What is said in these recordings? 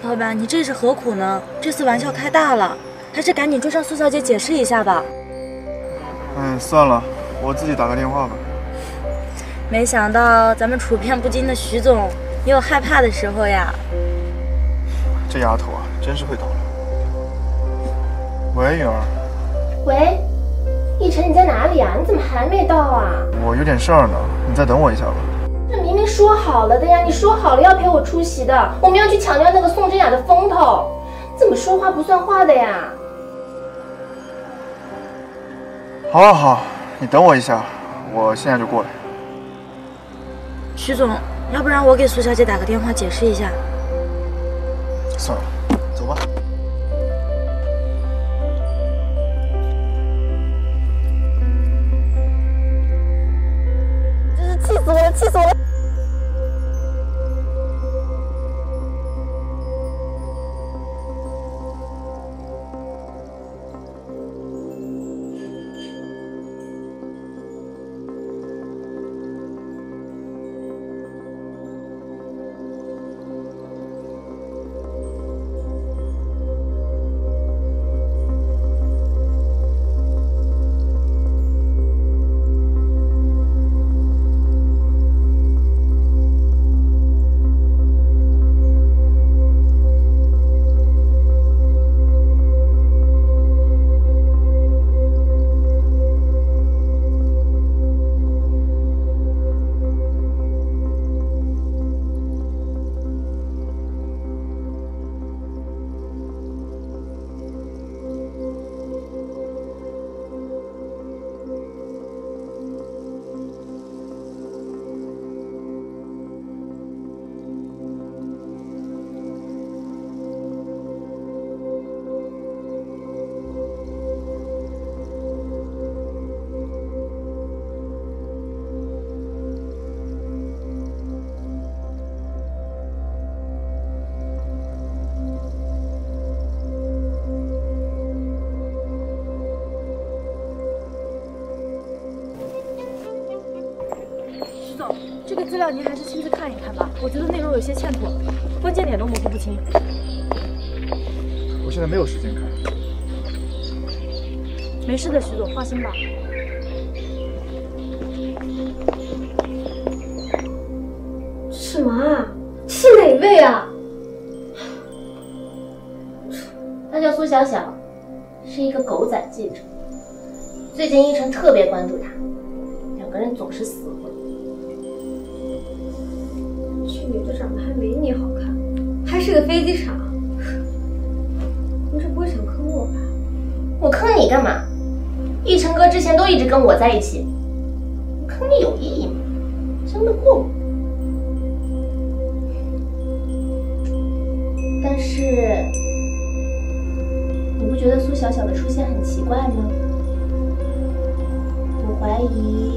老板，你这是何苦呢？这次玩笑开大了，还是赶紧追上苏小姐解释一下吧。 算了，我自己打个电话吧。 没想到咱们处变不惊的徐总也有害怕的时候呀。 这丫头啊，真是会捣乱。喂，允儿。 喂，奕晨，你在哪里啊？你怎么还没到啊？ 我有点事儿呢，你再等我一下吧。 这明明说好了的呀，你说好了要陪我出席的，我们要去抢掉那个宋真雅的风头，怎么说话不算话的呀？ 好，好，你等我一下，我现在就过来。 徐总，要不然我给苏小姐打个电话解释一下。 算了，走吧。 真是气死我了，气死我了！ 这个资料您还是亲自看一看吧，我觉得内容有些欠妥，关键点都模糊不清。 我现在没有时间看。 没事的，徐总，放心吧。 什么啊？是哪位啊？他叫苏小小，是一个狗仔记者。最近奕晨特别关注他，两个人总是死会。去女的长得还没你好看，还是个飞机场。你这不会想坑我吧？我坑你干嘛？奕晨哥之前都一直跟我在一起，我坑你有意义吗？争得过吗？但是，你不觉得苏小小的出现很奇怪吗？我怀疑，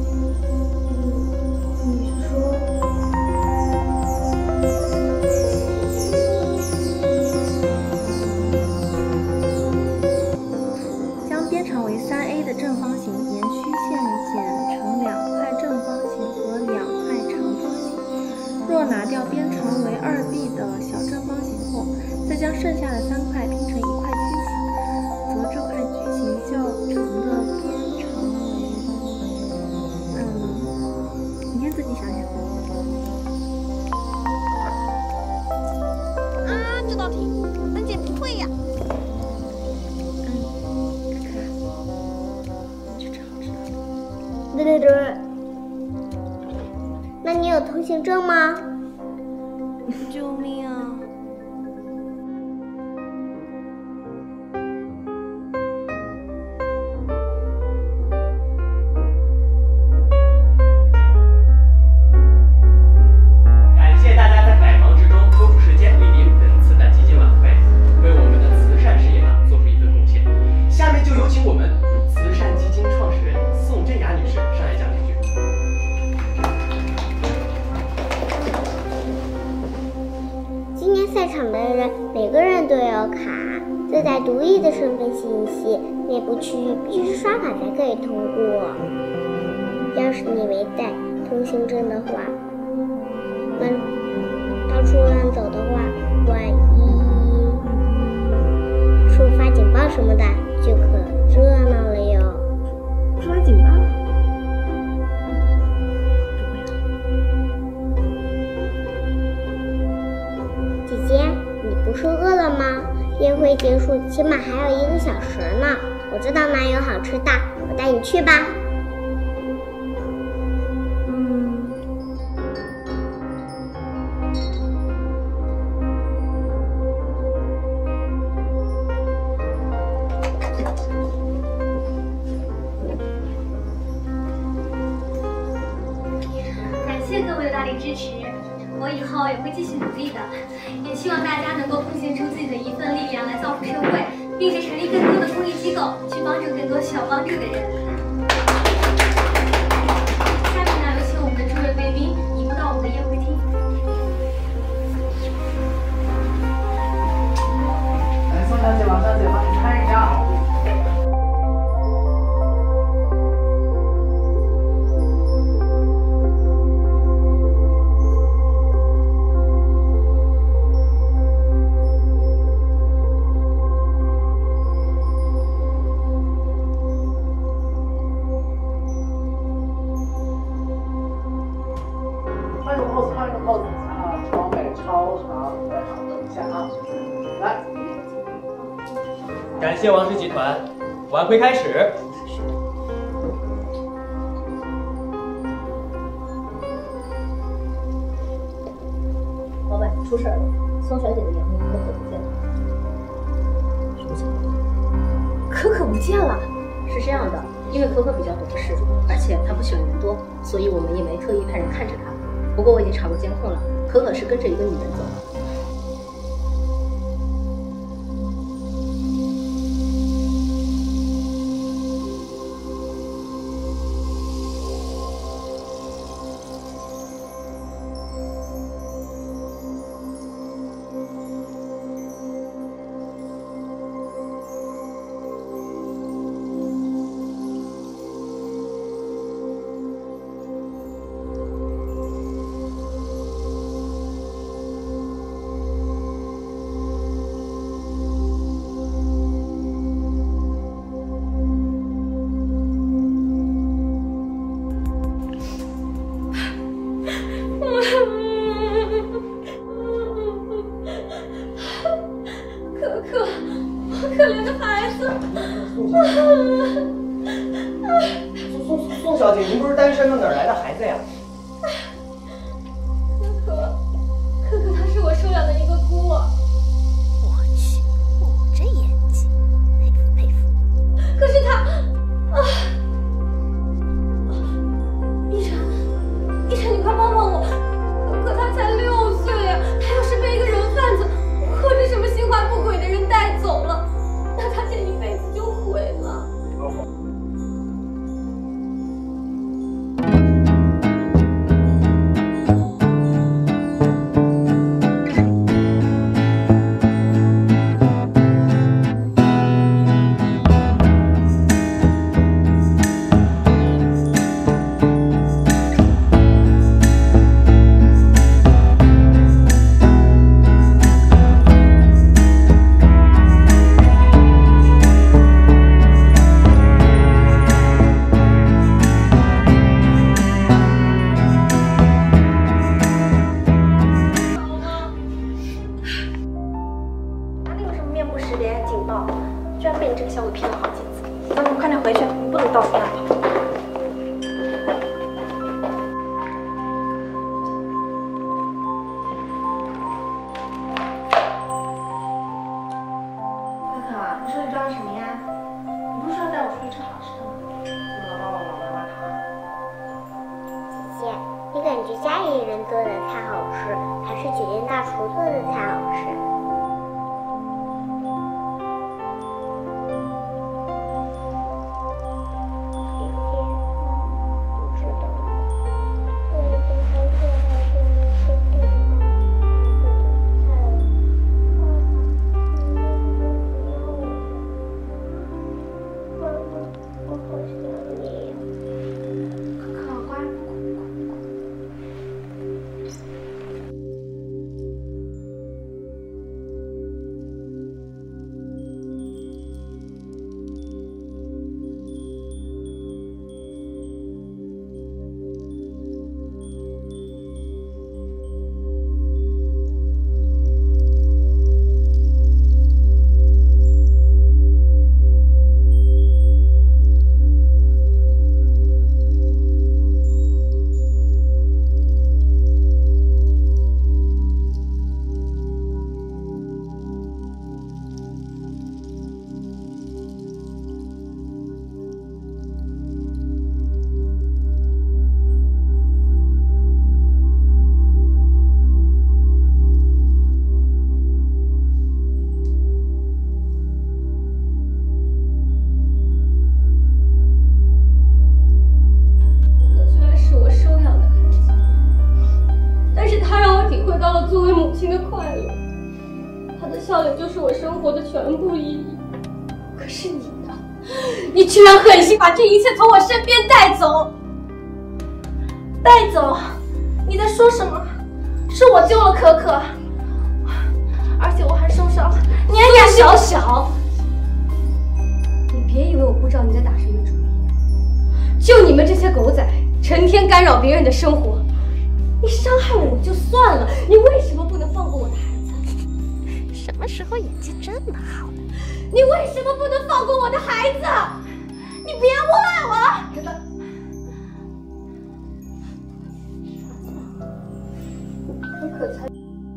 你是说， 将边长为3a 的正方形沿曲线剪成2块正方形和2块长方形。若拿掉边长为2b 的小正方形后，再将剩下的3块拼成1块矩形，则这块矩形较长的边长为……你先自己想想。 啊，这道题能解不会呀。 看看，你去找知道了。 对，那你有通行证吗？ 救命啊！ 感谢大家在百忙之中抽出时间莅临本次的基金晚会，为我们的慈善事业做出一份贡献。下面就有请我们慈善基金创始人宋真雅女士上来讲几句。 今年赛场的人每个人都有卡，自带独立的身份信息，内部区域必须刷卡才可以通过。要是你没带通行证的话，那到处乱走的话，万一什么的，就可热闹了哟。 抓紧吧。 姐姐，你不是饿了吗？宴会结束起码还有1个小时呢。我知道哪有好吃的，我带你去吧。 感谢各位的大力支持，我以后也会继续努力的，也希望大家能够贡献出自己的一份力量来造福社会，并且成立更多的公益机构，去帮助更多需要帮助的人。下面呢，有请我们的诸位贵宾移步到我们的宴会厅。 来，宋小姐、王小姐，帮你看一下。换个 pose 啊，超美超长，在场等一下啊，来，感谢王氏集团，晚会开始。 老板，出事了，宋小姐的杨幂可可不见了。什么情况？可可不见了。是这样的，因为可可比较懂事，而且她不喜欢人多，所以我们也没特意派人看着她。不过我已经查过监控了，可可是跟着一个女人走的。 可怜的孩子。 宋小姐，您不是单身吗？哪儿来的孩子呀？ 可可她是我收养的一个孤儿。 我去，你这演技，佩服佩服。 可是她，依晨，你快帮帮我！可可她才6岁呀，她要是被一个人贩子或者什么心怀不轨的人带走了，那她这一辈子就毁了。居然被你这个小鬼骗了好几次！走，你快点回去，你不能到处乱跑。可可，你说你装什么呀？你不是说要带我出去吃好吃的吗？怎么了，帮我老妈妈她？ 姐姐，你感觉家里人做的菜好吃，还是酒店大厨做的菜好吃？ 的笑脸就是我生活的全部意义。可是你呢？你居然狠心把这一切从我身边带走！带走？你在说什么？是我救了可可，而且我还受伤了，年年小小。你别以为我不知道你在打什么主意。就你们这些狗仔，成天干扰别人的生活，你伤害我就算了，你为什么不能放过我的孩子？ 什么时候演技这么好了？ 你为什么不能放过我的孩子？你别误了我！可可才。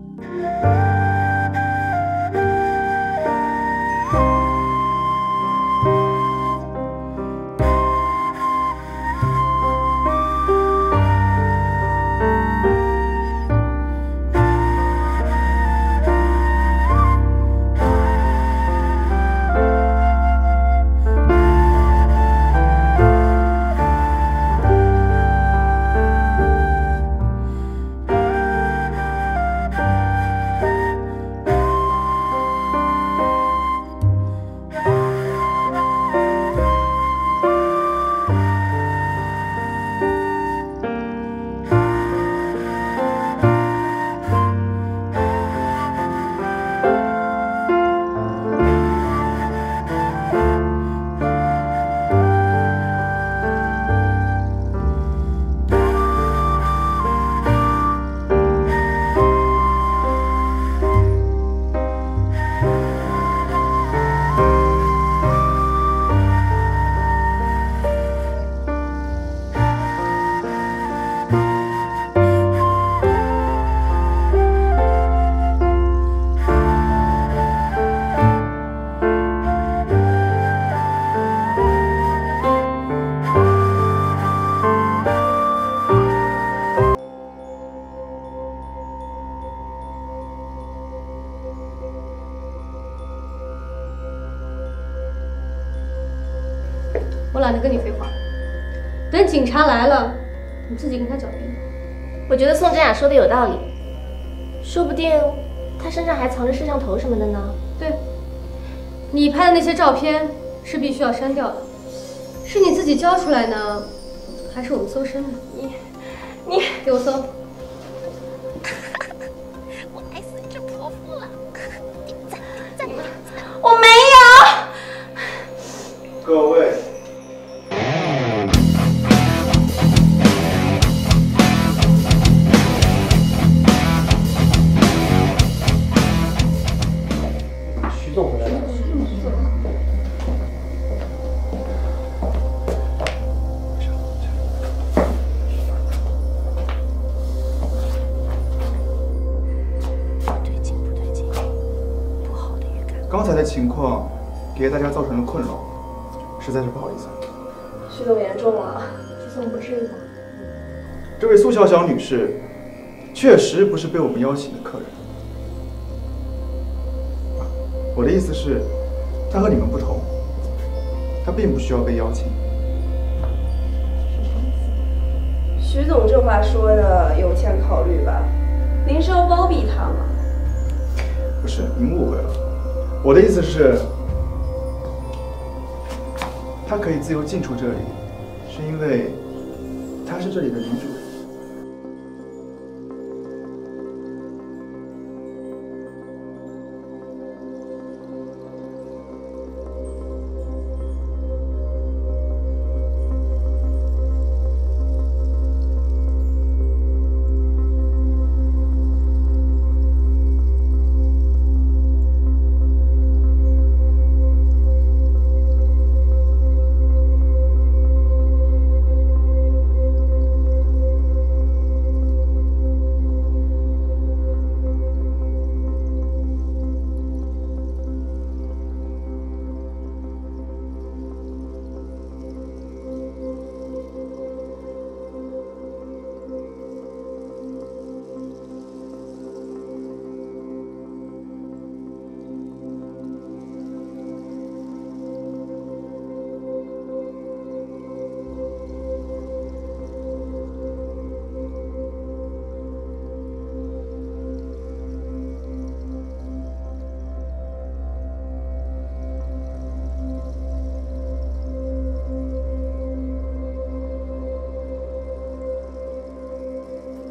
我懒得跟你废话，等警察来了，你自己跟他狡辩。我觉得宋真雅说的有道理，说不定他身上还藏着摄像头什么的呢。 对，你拍的那些照片是必须要删掉的，是你自己交出来呢，还是我们搜身的？你给我搜。 我爱死这泼妇了！点赞点赞！ 我没有。 各位。 徐总回来了。 刚才的情况给大家造成了困扰，实在是不好意思。 徐总严重了，徐总不至于吧？ 这位苏小小女士确实不是被我们邀请的客人。我的意思是，她和你们不同，她并不需要被邀请。 徐总这话说的有欠考虑吧？您是要包庇她吗？ 不是，您误会了。我的意思是，她可以自由进出这里，是因为她是这里的女主人。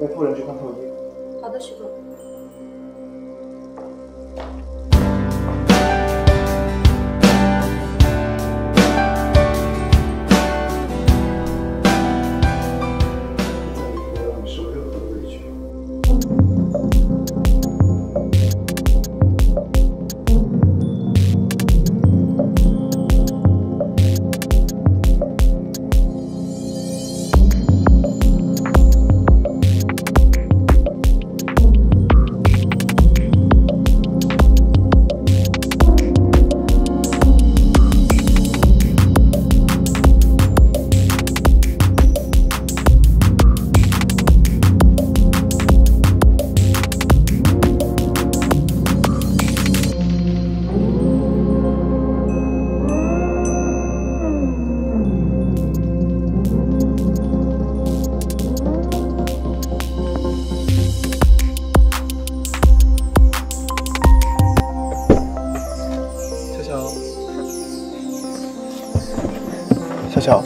带夫人去看透镜。 好的，徐总。 不要让你受任何的委屈。小小，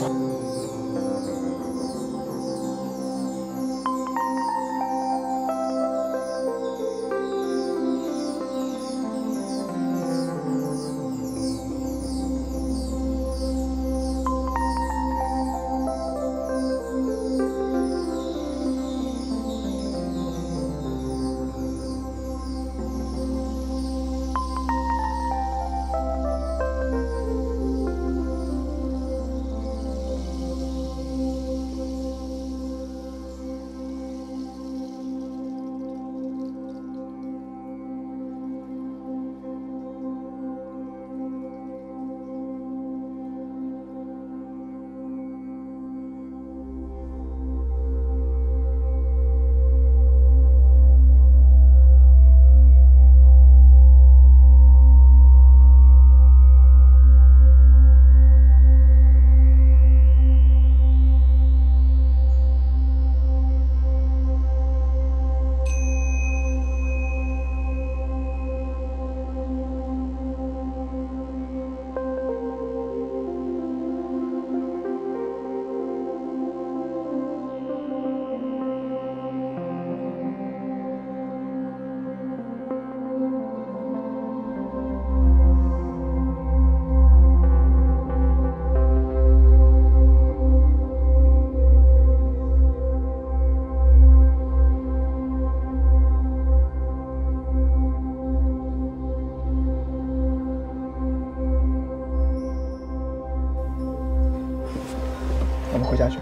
我们回家去。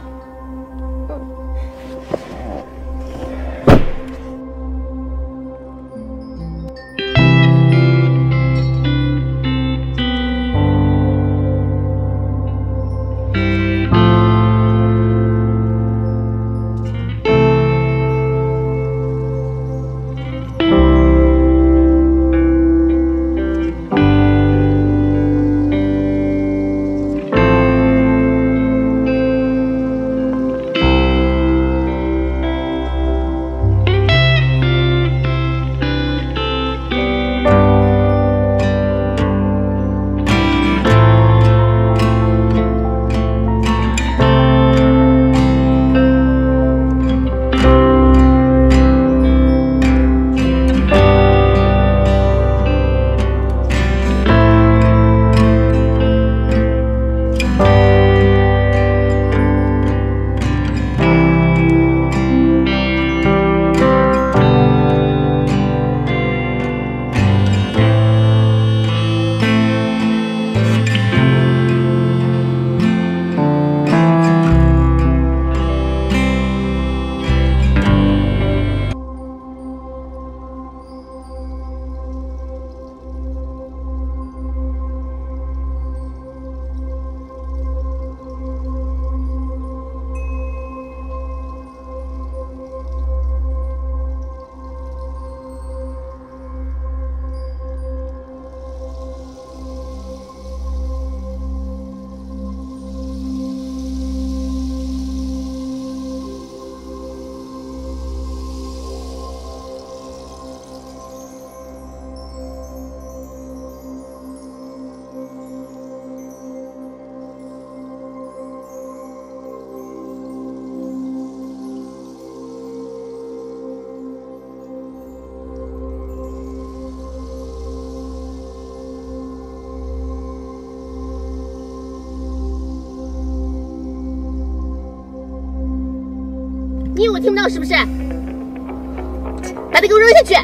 你以为我听不到是不是？把它给我扔下去！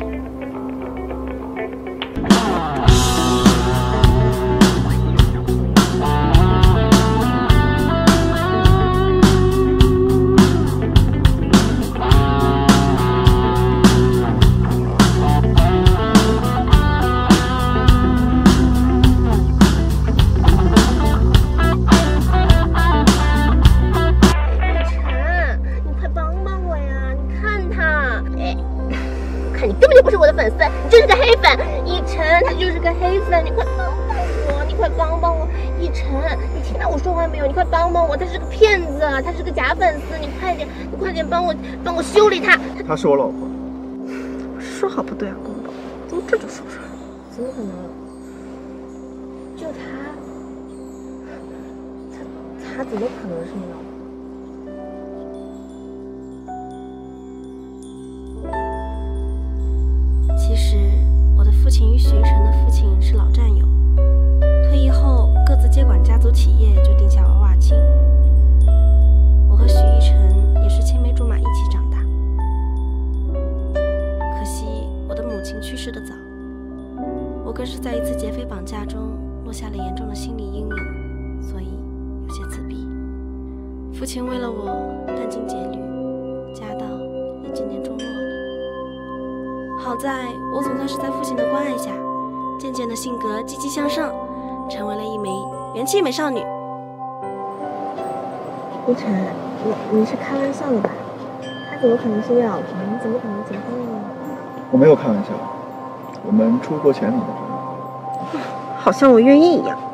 你就是个黑粉，以晨，他就是个黑粉，你快帮帮我，你快帮帮我，以晨，你听到我说话没有？你快帮帮我，他是个骗子，他是个假粉丝，你快点帮我修理他。 她是我老婆。 说好不对啊，公公，怎么这就说出来了？ 怎么可能？就他怎么可能是你老婆？ 其实，我的父亲与许一晨的父亲是老战友，退役后各自接管家族企业，就定下娃娃亲。我和许一晨也是青梅竹马一起长大，可惜我的母亲去世得早，我更是在一次劫匪绑架中落下了严重的心理阴影，所以有些自闭。父亲为了我殚精竭虑，家道也渐渐中落了。好在我总算是在父亲的关爱下，渐渐的性格积极向上，成为了一枚元气美少女。 一晨，你是开玩笑的吧？他怎么可能是你老婆？你怎么可能结婚了呢？ 我没有开玩笑，我们出国前你就知道。 好像我愿意一样。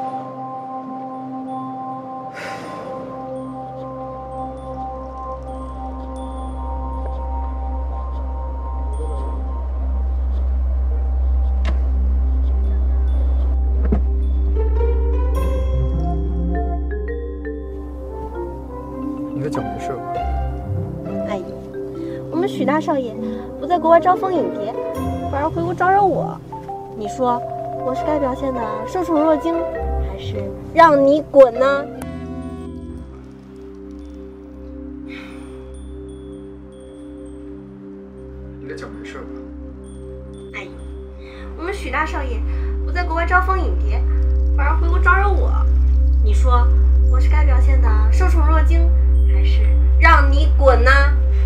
你在讲没事吧？ 阿姨，我们许大少爷不在国外招蜂引蝶，反而回国招惹我。你说我是该表现的受宠若惊，还是让你滚呢？ 你在讲没事吧？ 阿姨，我们许大少爷不在国外招蜂引蝶，反而回国招惹我。你说我是该表现的受宠若惊，还是让你滚呢？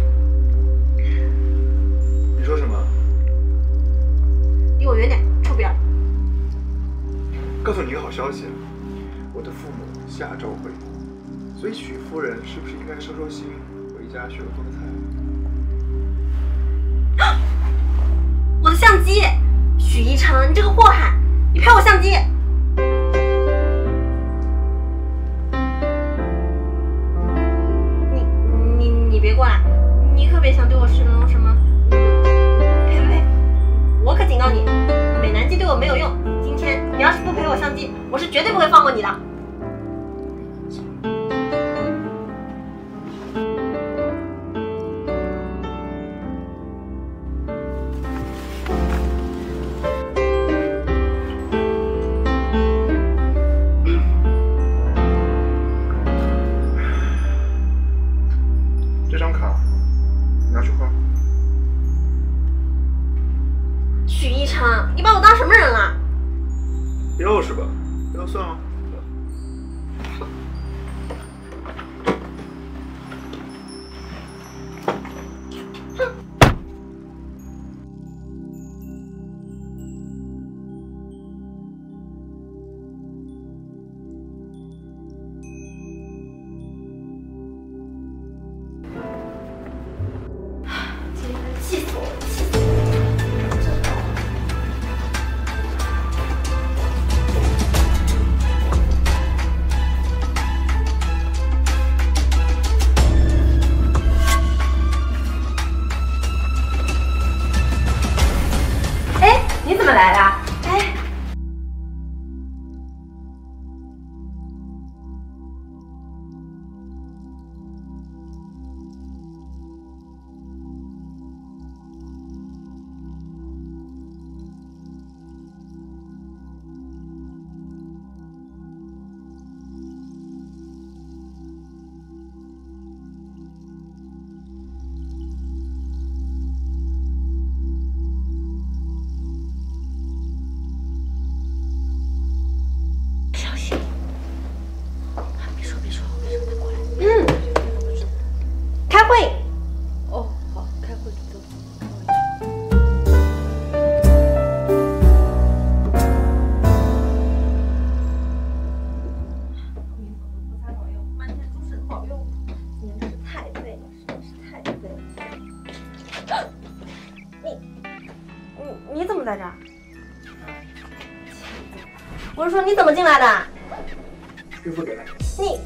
你说什么？ 离我远点，臭不要脸！ 告诉你一个好消息，我的父母下周回国，所以许夫人是不是应该收收心，回家学个做菜？ 我的相机，许一成，你这个祸害，你拍我相机！你别过来，你可别想对我施那种什么。呸！我可警告你，美男计对我没有用。今天你要是不赔我相机，我是绝对不会放过你的。 这张卡你拿去花。 许一成，你把我当什么人了？ 要是吧，要算了。 气死我了！气死我了！真的。 会。 哦，好，开会走。 你怎么在这儿？我是说你怎么进来的？ 岳父给的。 你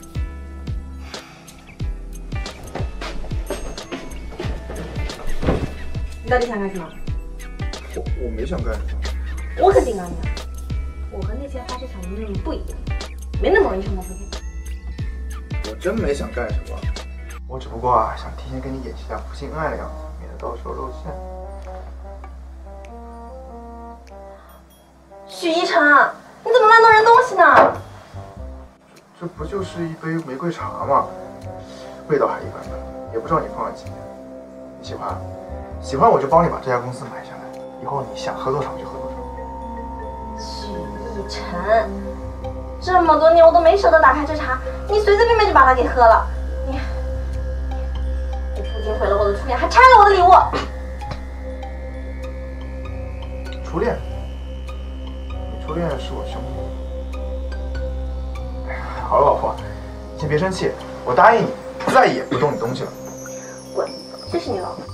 到底想干什么？ 我没想干什么。 我可警告你了，我和那些花市场的妹妹不一样，没那么容易上当受骗。 我真没想干什么，我只不过想提前跟你演习下夫妻恩爱的样子，免得到时候露馅。 许一成，你怎么乱动人东西呢？ 这不就是一杯玫瑰茶吗？味道还一般般，也不知道你放了几年。你喜欢？喜欢我就帮你把这家公司买下来，以后你想喝多少就喝多少。 许一成，这么多年我都没舍得打开这茶，你随随便便就把它给喝了。你不仅毁了我的初恋，还拆了我的礼物。 初恋？你初恋是我兄弟。好了，老婆，你先别生气，我答应你，再也不动你东西了。 滚！这是你老婆。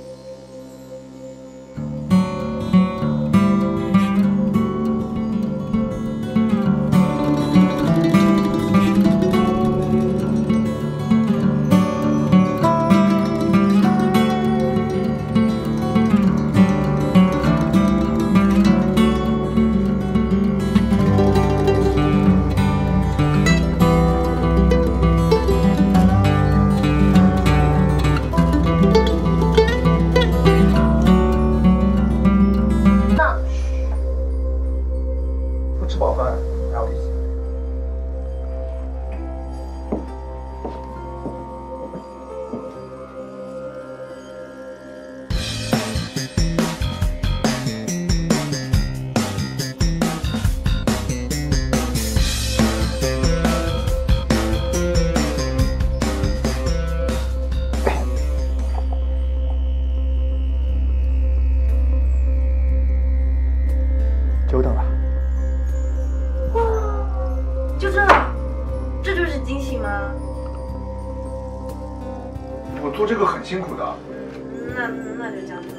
久等了。 哇，就这就是惊喜吗？ 我做这个很辛苦的。 那就这样子。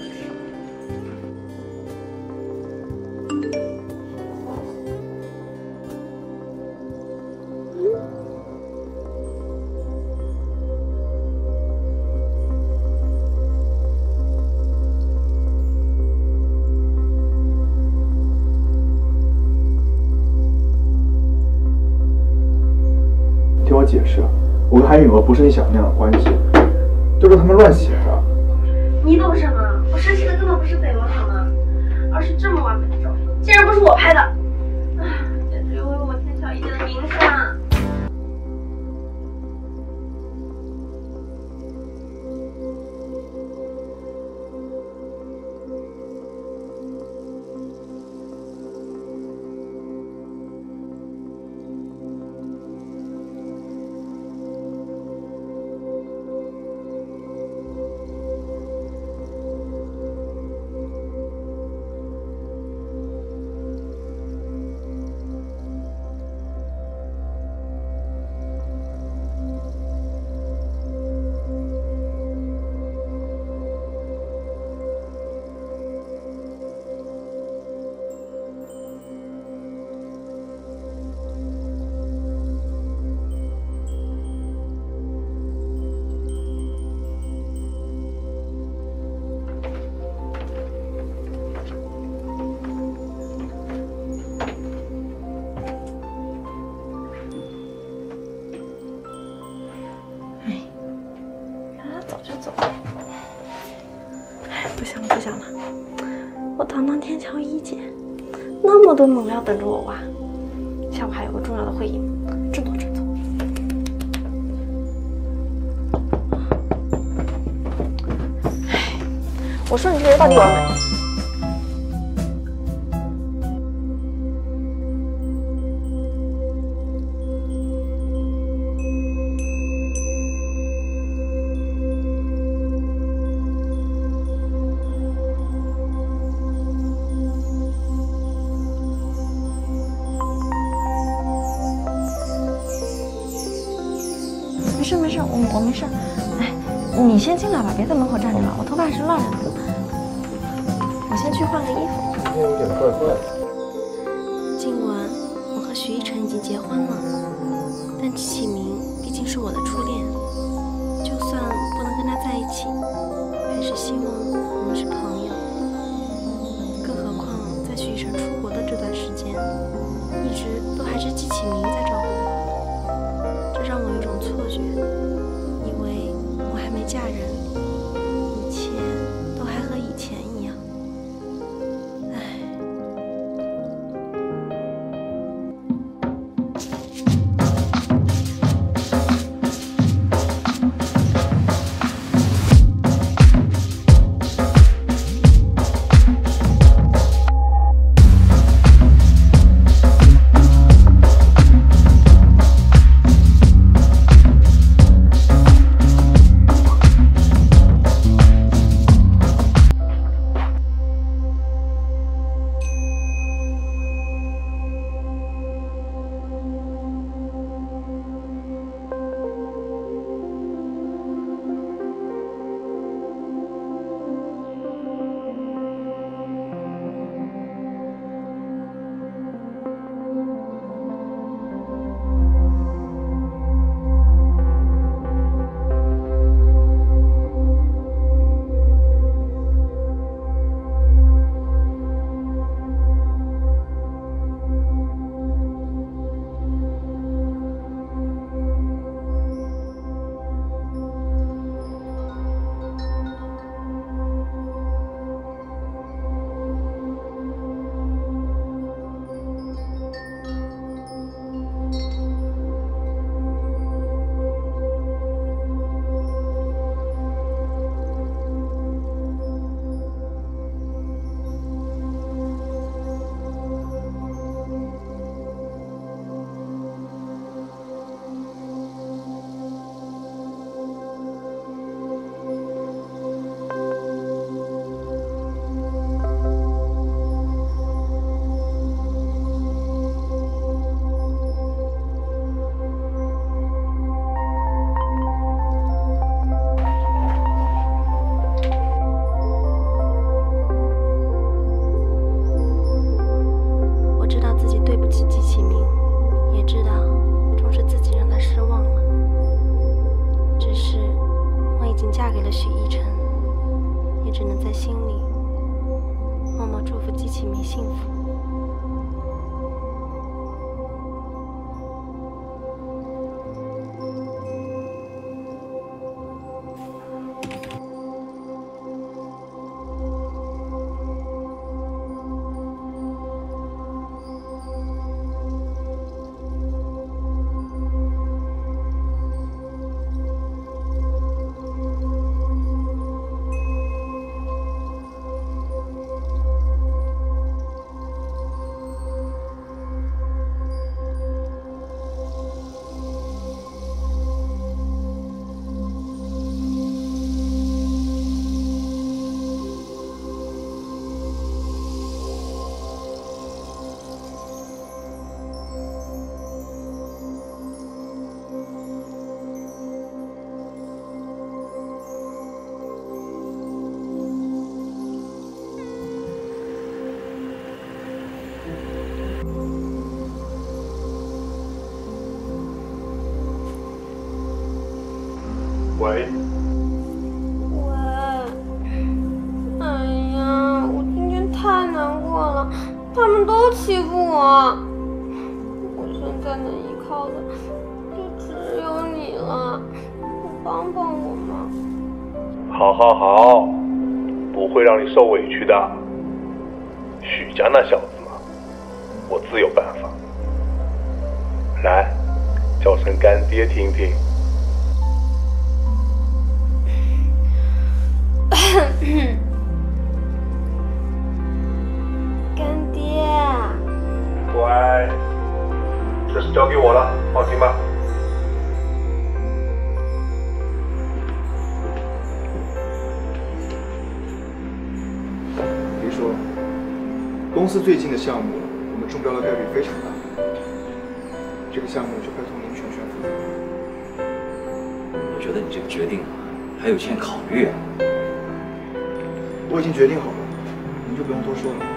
听我解释，我跟韩允娥不是你想的那样的关系，就是他们乱写的。 你懂什么？我生气的根本不是绯闻好吗？而是这么完美的照片，竟然不是我拍的，简直有违我天桥一姐的名声。 不想了，我堂堂天桥一姐，那么多猛料等着我挖，下午还有个重要的会议，振作振作。我说你这人到底完没？ 我没事。哎，你先进来吧，别在门口站着了，我头发还是乱着呢。我先去换个衣服。 今天有点怪怪的。 尽管我和许一晨已经结婚了，但季启明毕竟是我的初恋，就算不能跟他在一起，还是希望我们是朋友。更何况在许一晨出国的这段时间，一直都还是季启明在照顾我，这让我有种错觉，以为我还没嫁人，一切都还和以前一样。唉。 喂， 哎呀，我今天太难过了，他们都欺负我，我现在能依靠的就只有你了，你帮帮我嘛。 好好好，不会让你受委屈的。许家那小子嘛，我自有办法。来，叫声干爹听听。 干爹， 乖，这事交给我了，放心吧。 别说，公司最近的项目，我们中标的概率非常大。这个项目就拜托您全权负责。 我觉得你这个决定啊，还有欠考虑啊。 我已经决定好了，您就不用多说了。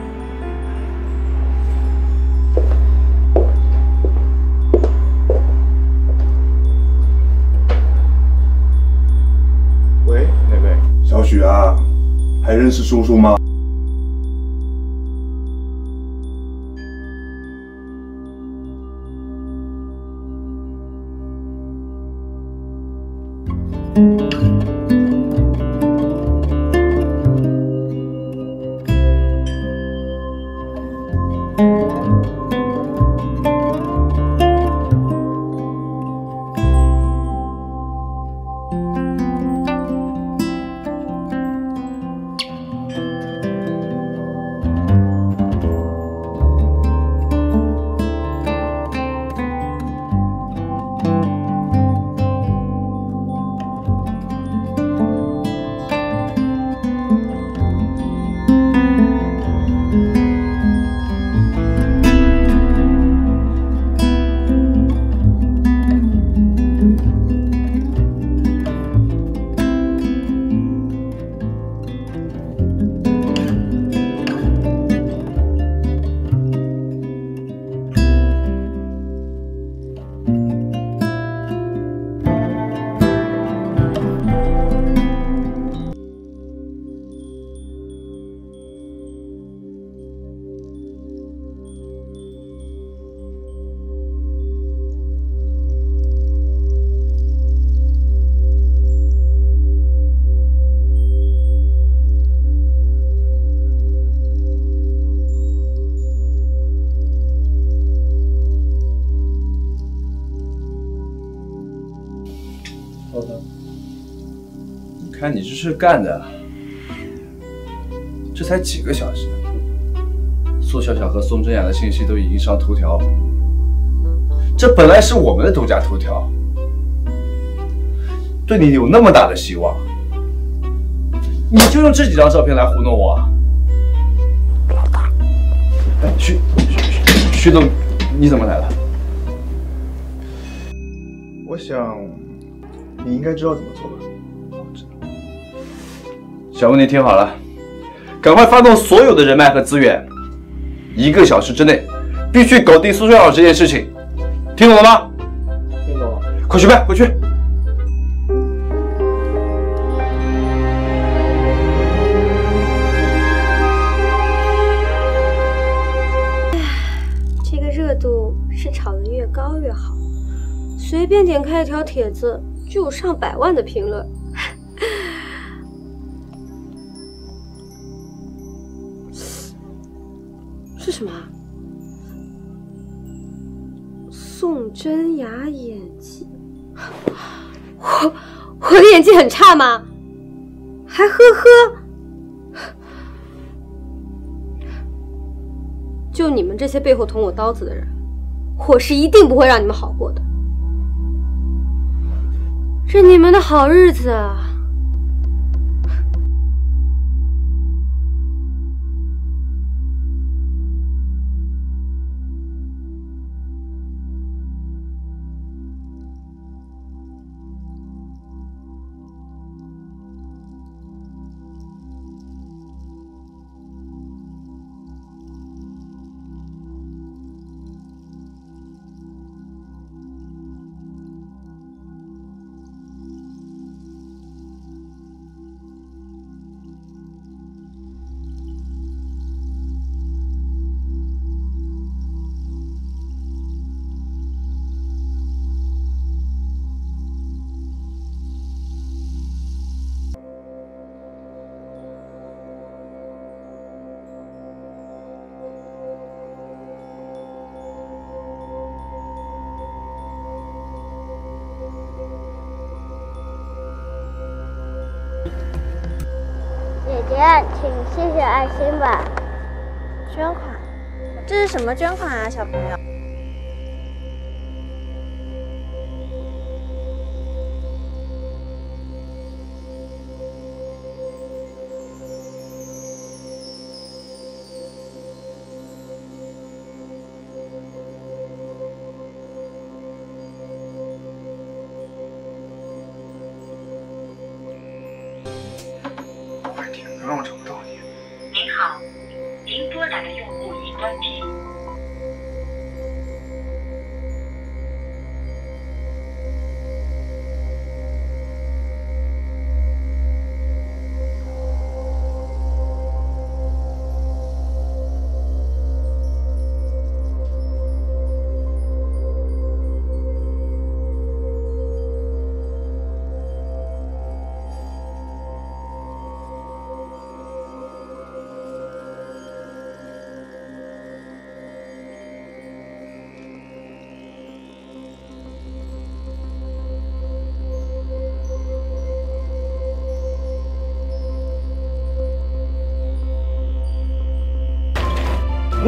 喂，哪位？ 小许啊，还认识叔叔吗？ 涛涛，看你这事干的，这才几个小时，苏小小和宋真雅的信息都已经上头条，这本来是我们的独家头条，对你有那么大的希望，你就用这几张照片来糊弄我？老大，哎，徐总，你怎么来了？ 我想，你应该知道怎么做吧？ 小问题听好了，赶快发动所有的人脉和资源，1个小时之内必须搞定苏小小这件事情，听懂了吗？ 听懂了。 快去办，快去！ 这个热度是炒得越高越好，随便点开一条帖子就有上百万的评论。是什么？宋真雅演技？我的演技很差吗？还呵呵。就你们这些背后捅我刀子的人，我是一定不会让你们好过的。这你们的好日子啊！ 姐姐，请谢谢爱心吧。 捐款？这是什么捐款啊，小朋友？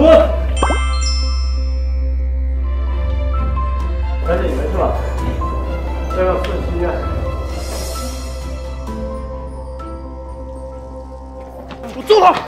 滚！赶紧你们去吧，先让孙去医院。我坐好。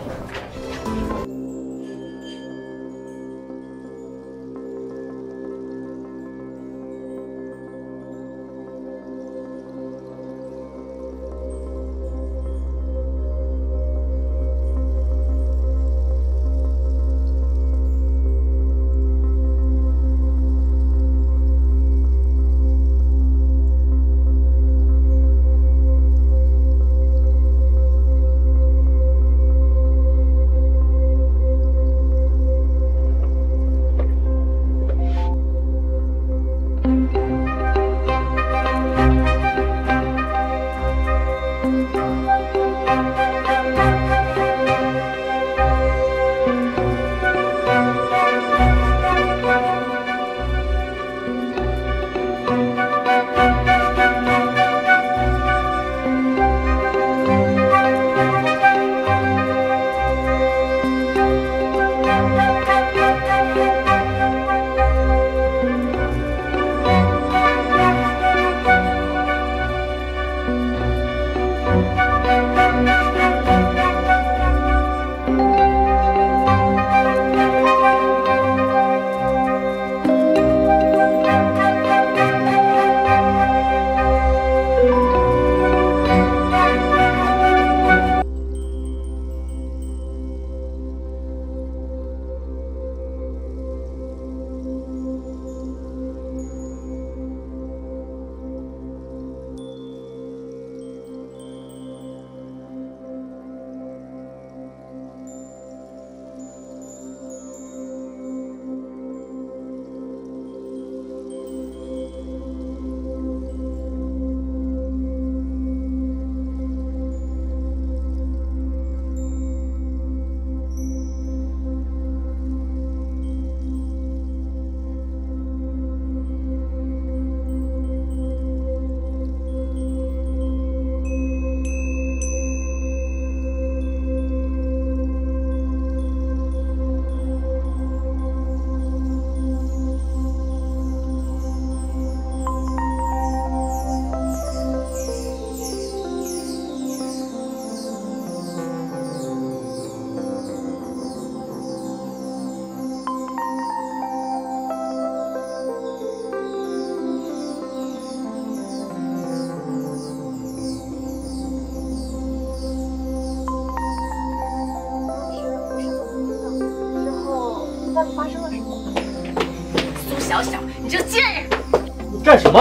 到底发生了什么？苏小小，你这个贱人！ 你干什么？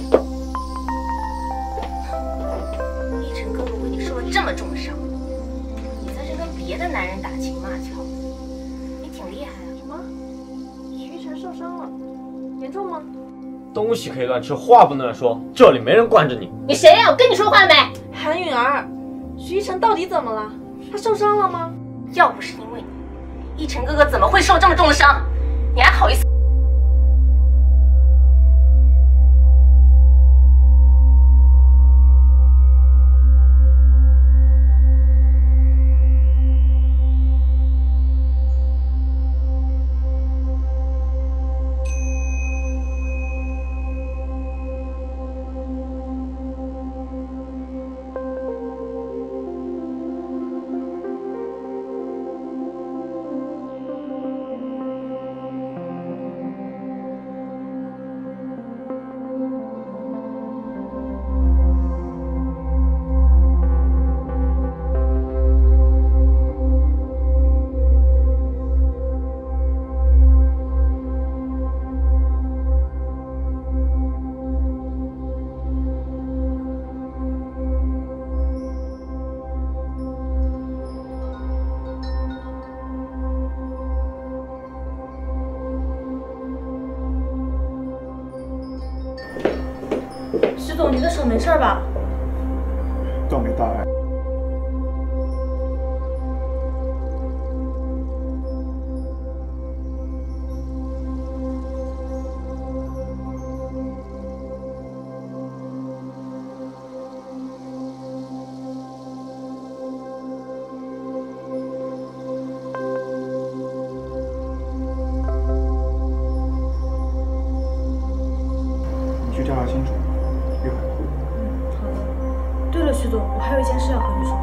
一晨哥哥为你受了这么重的伤，你在这跟别的男人打情骂俏，你挺厉害啊！ 什么？徐一晨受伤了，严重吗？ 东西可以乱吃，话不能乱说，这里没人惯着你。 你谁呀？我跟你说话没？ 韩允儿，徐一晨到底怎么了？他受伤了吗？ 要不是因为你，一晨哥哥怎么会受这么重的伤？你还好意思？ 徐总，你的手没事吧？ 倒没大碍。 总，我还有一件事要和你说。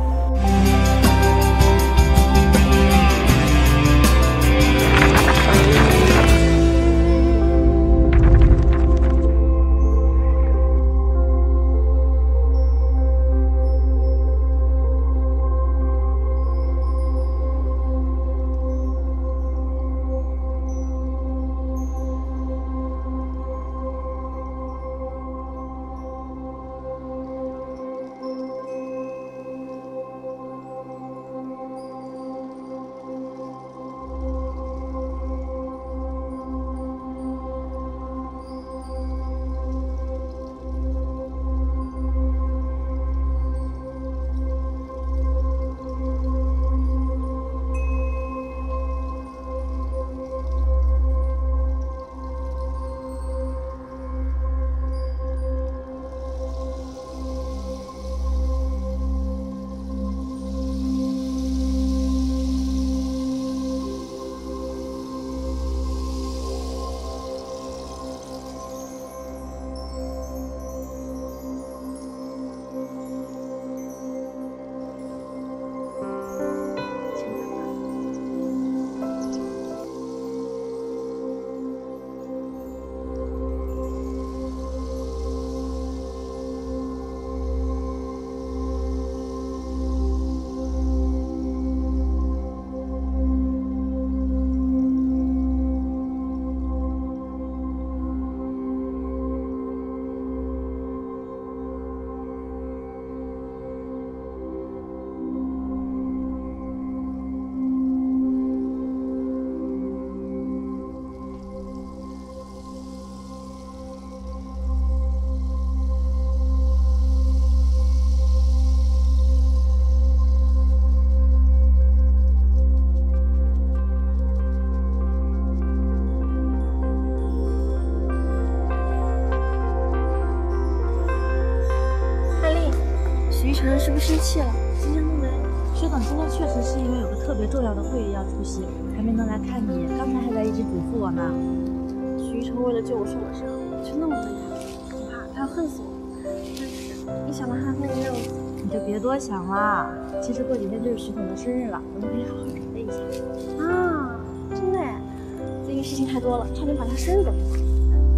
是不是生气了？今天弄的，学长今天确实是因为有个特别重要的会议要出席，还没能来看你。刚才还在一直嘱咐我呢。徐一成为了救我受了伤，就那么对他，恐怕他要恨死我。但是一想到他那个样子，你就别多想了。其实过几天就是徐总的生日了，我们可以好好准备一下。啊，真的哎，最近事情太多了，差点把他生日都给忘了。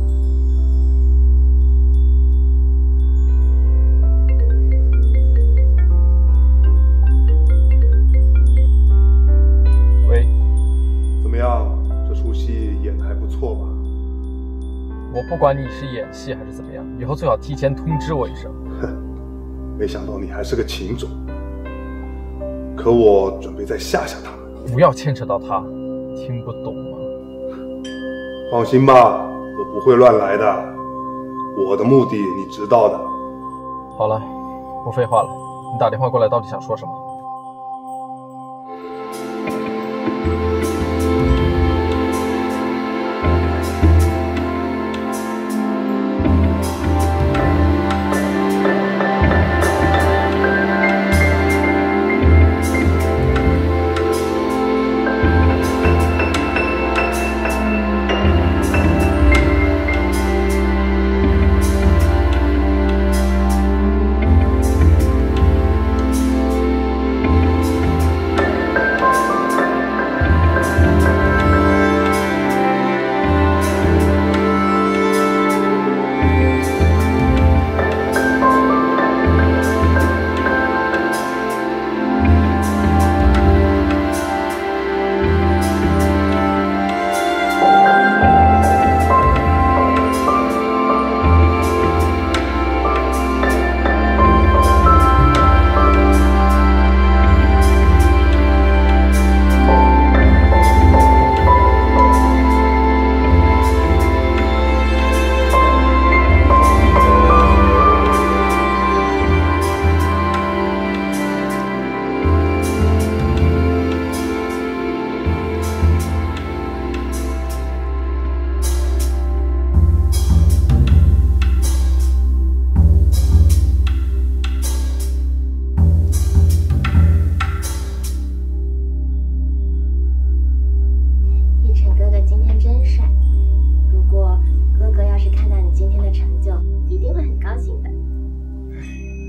我不管你是演戏还是怎么样，以后最好提前通知我一声。 哼，没想到你还是个情种，可我准备再吓吓他们。 不要牵扯到他，听不懂吗？ 放心吧，我不会乱来的，我的目的你知道的。 好了，不废话了，你打电话过来到底想说什么？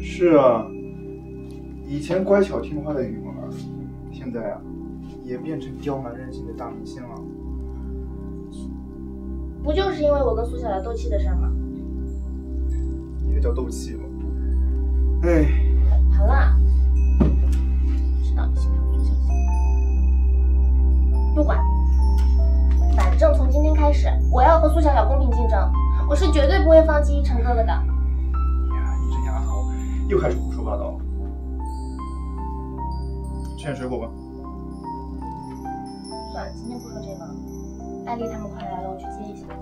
是啊，以前乖巧听话的允儿，现在啊，也变成刁蛮任性的大明星了。 不就是因为我跟苏小小斗气的事吗？ 你这叫斗气吗？哎， 好了，知道你心疼苏小小。不管，反正从今天开始，我要和苏小小公平竞争，我是绝对不会放弃一晨哥哥的。 呀，你这丫头又开始胡说八道了。吃点水果吧。 算了，今天不说这个了。艾丽他们快来了，我去接一下。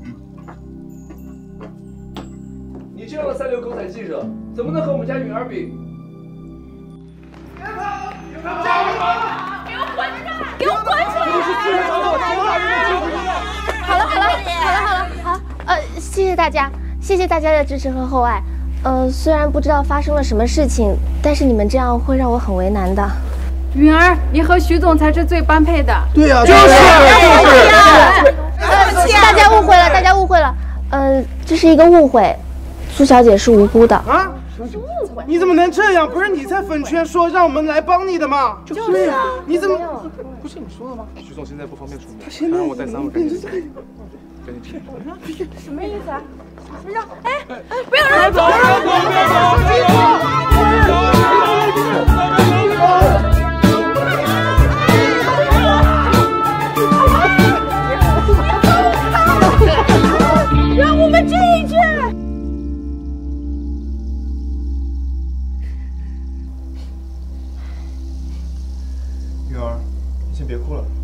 你这样的三流狗仔记者，怎么能和我们家允儿比？ 给我滚出来！给我滚出来！ 好，谢谢大家，谢谢大家的支持和厚爱。虽然不知道发生了什么事情，但是你们这样会让我很为难的。 允儿，你和徐总才是最般配的。 对呀， 就是。大家误会了，这是一个误会，苏小姐是无辜的。 啊？你怎么能这样？不是你在粉圈说让我们来帮你的吗？ 就是啊， 你怎么？ 不是你说的吗？徐总现在不方便出面， 他让我带3位赶紧走。 什么意思啊？ 让不要让他走！让我们进去。 允儿，你先别哭了。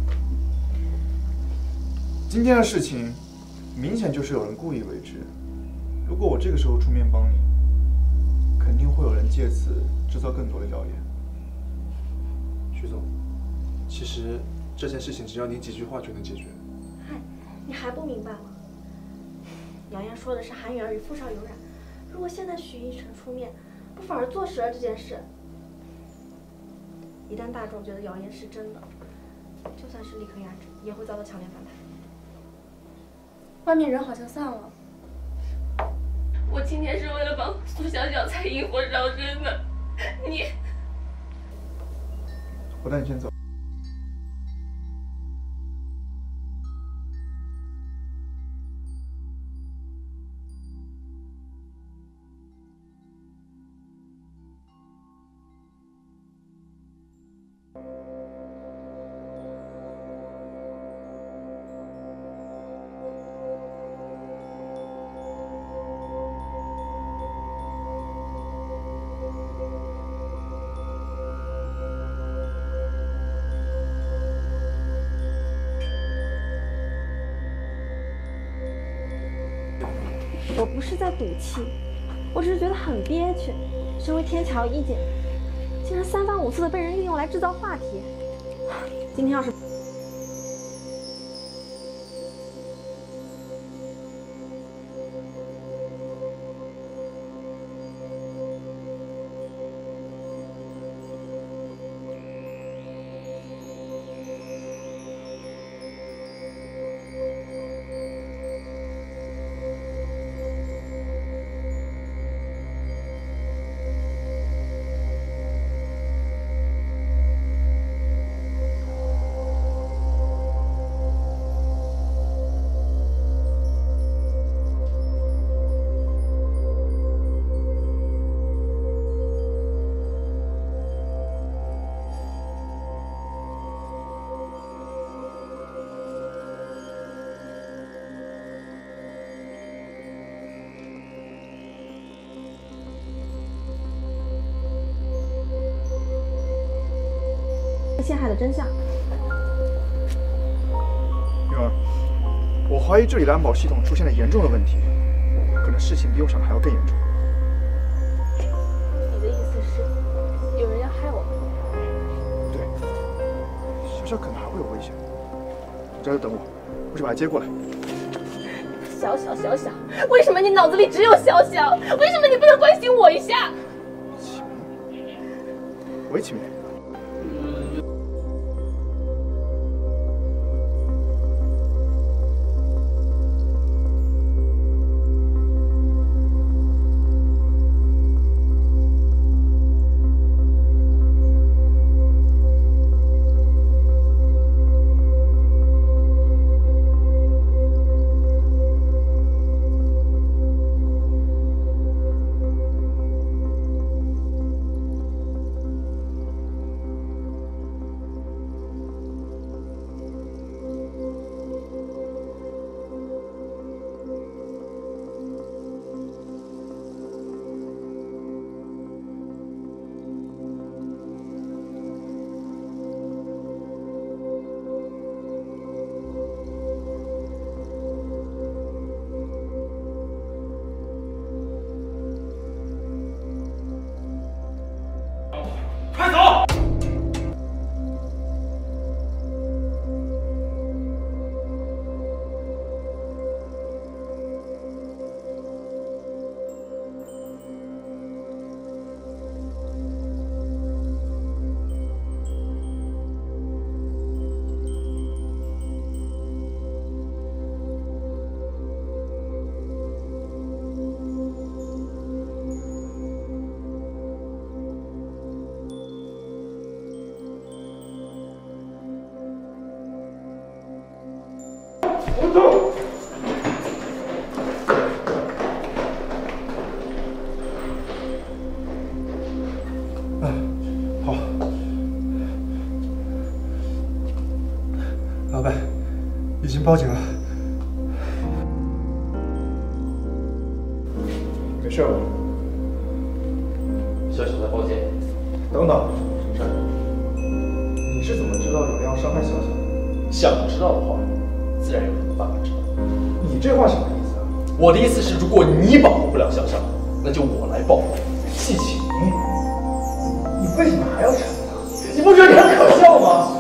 今天的事情，明显就是有人故意为之。如果我这个时候出面帮你，肯定会有人借此制造更多的谣言。 徐总，其实这件事情只要你几句话就能解决。 嗨，你还不明白吗？谣言说的是韩允儿与傅少有染，如果现在许一晨出面，不反而坐实了这件事？一旦大众觉得谣言是真的，就算是立刻压制，也会遭到强烈反弹。外面人好像散了。 我今天是为了帮苏小小才引火烧身的，你。 我带你先走。 我不是在赌气，我只是觉得很憋屈。身为天桥一姐，竟然3番5次的被人利用来制造话题。今天要是……陷害的真相。 允儿，我怀疑这里的安保系统出现了严重的问题，可能事情比我想的还要更严重。 你的意思是，有人要害我们？ 对，小小可能还会有危险。你在这等我，我去把他接过来。 小小，为什么你脑子里只有小小？为什么你不能关心我一下？ 喂，启明。 胡总。 好。老板，已经报警了。 没事吧？ 小小在包间。 等等，什么事儿？你是怎么知道有人要伤害小小的？ 想知道的话，自然有什么办法知道。 你这话什么意思啊？ 我的意思是，如果你保护不了小小，那就我来保护。 季晴，你为什么还要缠他？ 你不觉得你很可笑吗？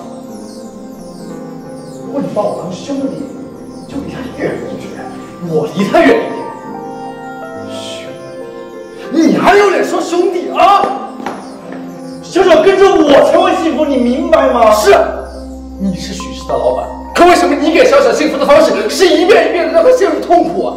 如果你把我当兄弟，就离他远一点。 我离他远一点。兄弟，你还有脸说兄弟啊？小小跟着我才会幸福，你明白吗？是，你是许氏的老板，可为什么你给小小幸福的方式是一遍一遍的让他陷入痛苦啊？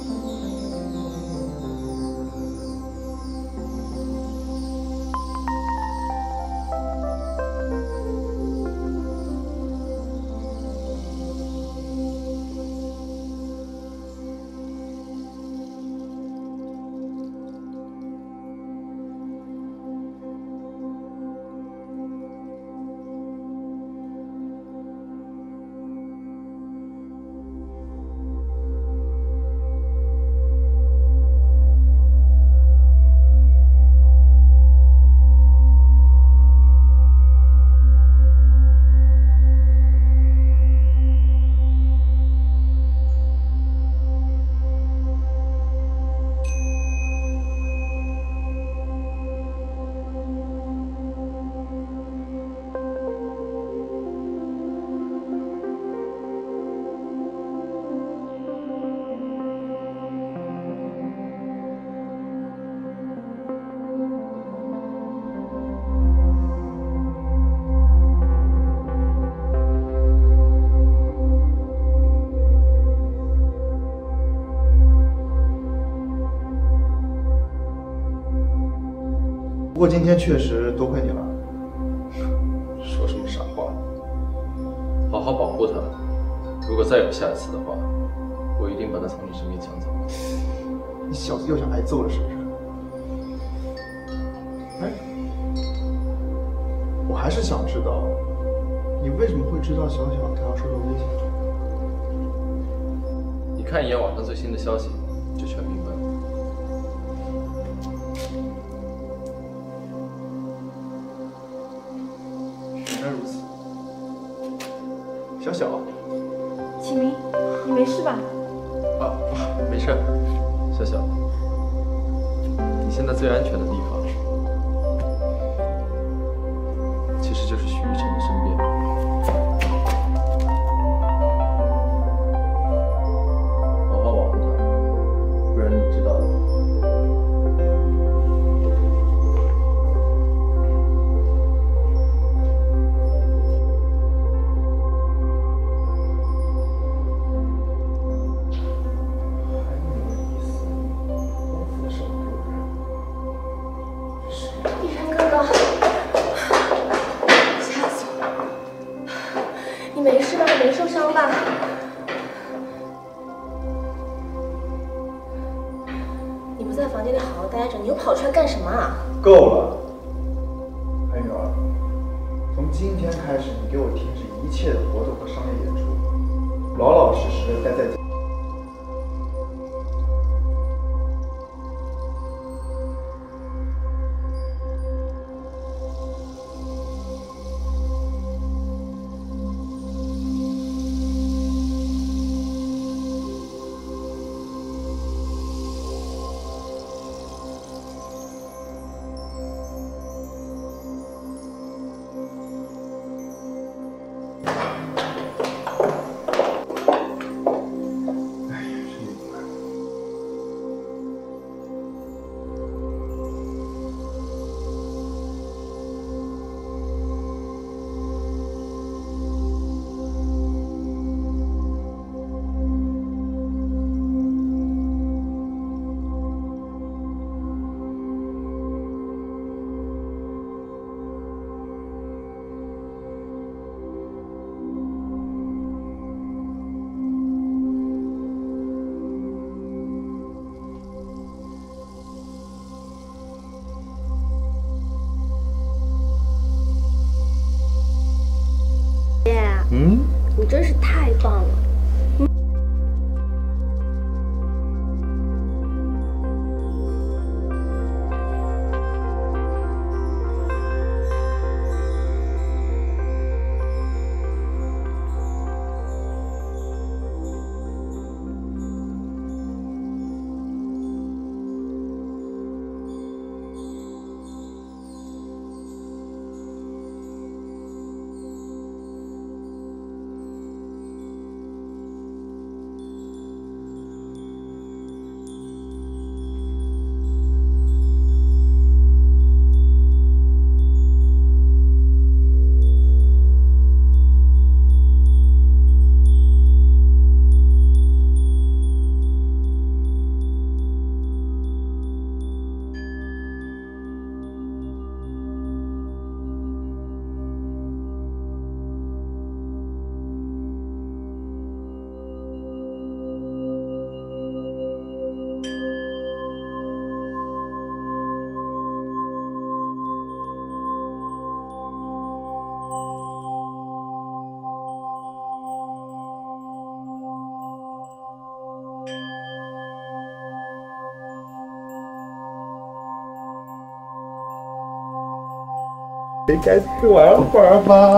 不过今天确实多亏你了。 说什么傻话？好好保护他。如果再有下一次的话，我一定把他从你身边抢走。 你小子又想挨揍了是不是？哎，我还是想知道，你为什么会知道小小他要受到威胁？ 你看一眼网上最新的消息，就全明白了。 原来如此。小小， 启明，你没事吧？ 啊，没事。小小，你现在最安全的地方，其实就是许玉成的身边。好好保护他，不然你知道的。 没事吧？没受伤吧？你不在房间里好好待着，你又跑出来干什么啊？ 够了，白女儿，从今天开始，你给我停止一切的活动和商业演出，老老实实的待在。 该去玩会儿吧。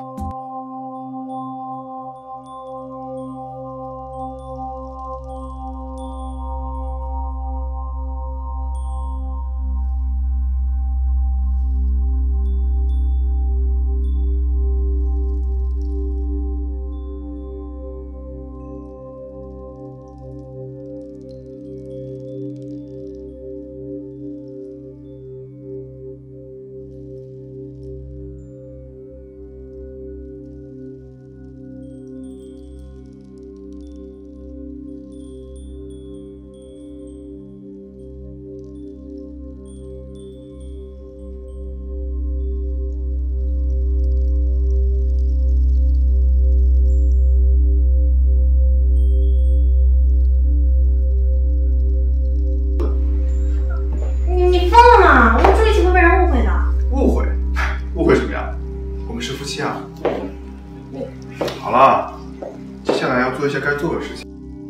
你疯了吗？我们住一起会被人误会的。 误会？误会什么呀？我们是夫妻啊。好了，接下来要做一些该做的事情。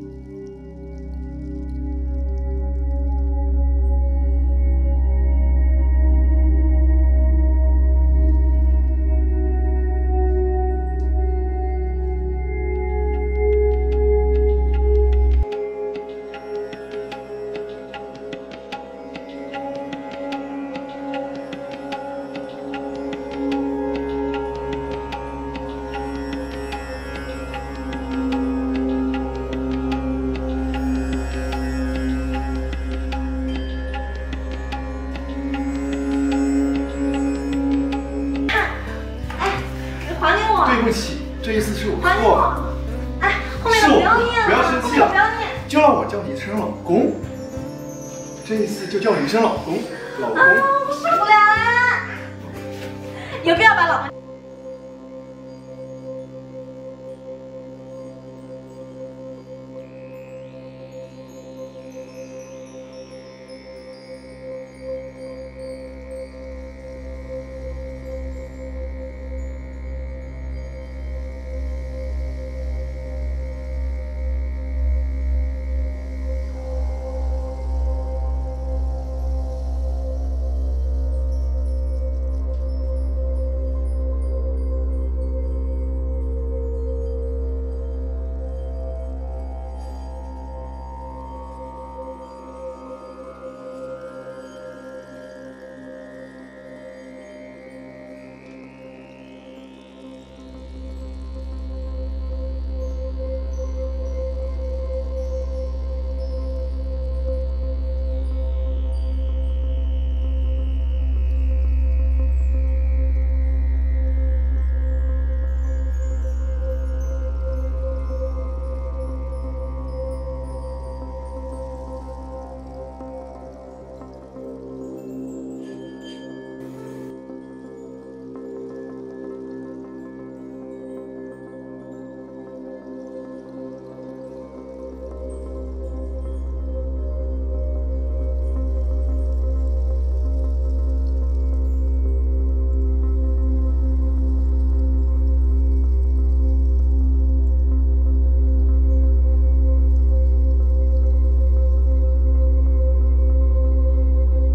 对不起，这一次是我错了。 哎，后面的不要念了， 不要生气了， 不要念， 就让我叫你一声老公。这一次就叫你一声老公，老公。 受不了了，有必要把老公